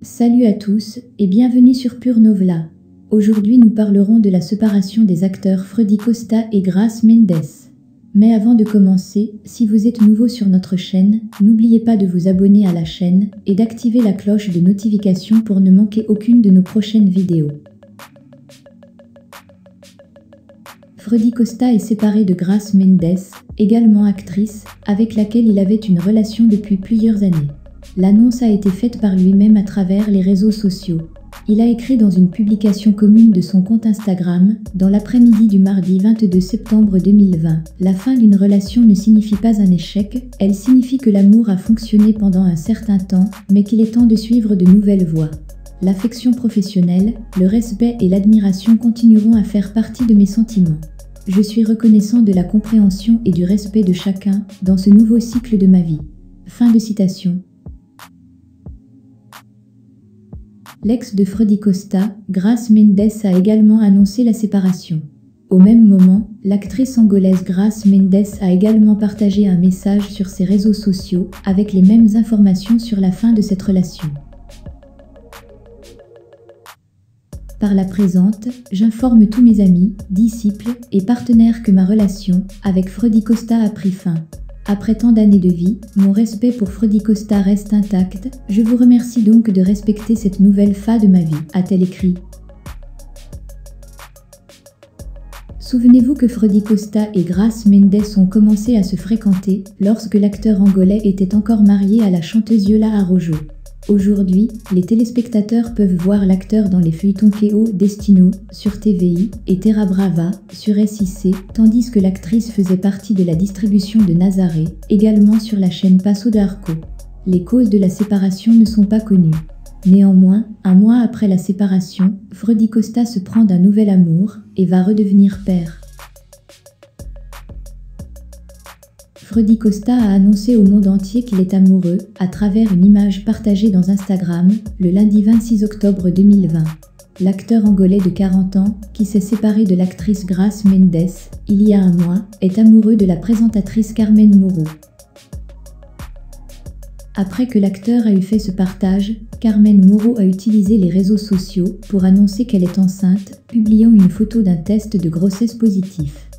Salut à tous et bienvenue sur Pure Novela. Aujourd'hui nous parlerons de la séparation des acteurs Freddy Costa et Grace Mendes. Mais avant de commencer, si vous êtes nouveau sur notre chaîne, n'oubliez pas de vous abonner à la chaîne et d'activer la cloche de notification pour ne manquer aucune de nos prochaines vidéos. Freddy Costa est séparé de Grace Mendes, également actrice, avec laquelle il avait une relation depuis plusieurs années. L'annonce a été faite par lui-même à travers les réseaux sociaux. Il a écrit dans une publication commune de son compte Instagram, dans l'après-midi du mardi 22 septembre 2020. La fin d'une relation ne signifie pas un échec, elle signifie que l'amour a fonctionné pendant un certain temps, mais qu'il est temps de suivre de nouvelles voies. L'affection professionnelle, le respect et l'admiration continueront à faire partie de mes sentiments. Je suis reconnaissant de la compréhension et du respect de chacun dans ce nouveau cycle de ma vie. Fin de citation. L'ex de Freddy Costa, Grace Mendes a également annoncé la séparation. Au même moment, l'actrice angolaise Grace Mendes a également partagé un message sur ses réseaux sociaux avec les mêmes informations sur la fin de cette relation. Par la présente, j'informe tous mes amis, disciples et partenaires que ma relation avec Freddy Costa a pris fin. Après tant d'années de vie, mon respect pour Freddy Costa reste intact, je vous remercie donc de respecter cette nouvelle phase de ma vie, a-t-elle écrit. Souvenez-vous que Freddy Costa et Grace Mendes ont commencé à se fréquenter lorsque l'acteur angolais était encore marié à la chanteuse Yola Araujo. Aujourd'hui, les téléspectateurs peuvent voir l'acteur dans les feuilletons Keo Destino sur TVI et Terra Brava sur SIC, tandis que l'actrice faisait partie de la distribution de Nazaré, également sur la chaîne Passo d'Arco. Les causes de la séparation ne sont pas connues. Néanmoins, un mois après la séparation, Freddy Costa se prend d'un nouvel amour et va redevenir père. Freddy Costa a annoncé au monde entier qu'il est amoureux à travers une image partagée dans Instagram le lundi 26 octobre 2020. L'acteur angolais de 40 ans, qui s'est séparé de l'actrice Grace Mendes il y a un mois, est amoureux de la présentatrice Carmen Moreau. Après que l'acteur a eu fait ce partage, Carmen Moreau a utilisé les réseaux sociaux pour annoncer qu'elle est enceinte, publiant une photo d'un test de grossesse positif.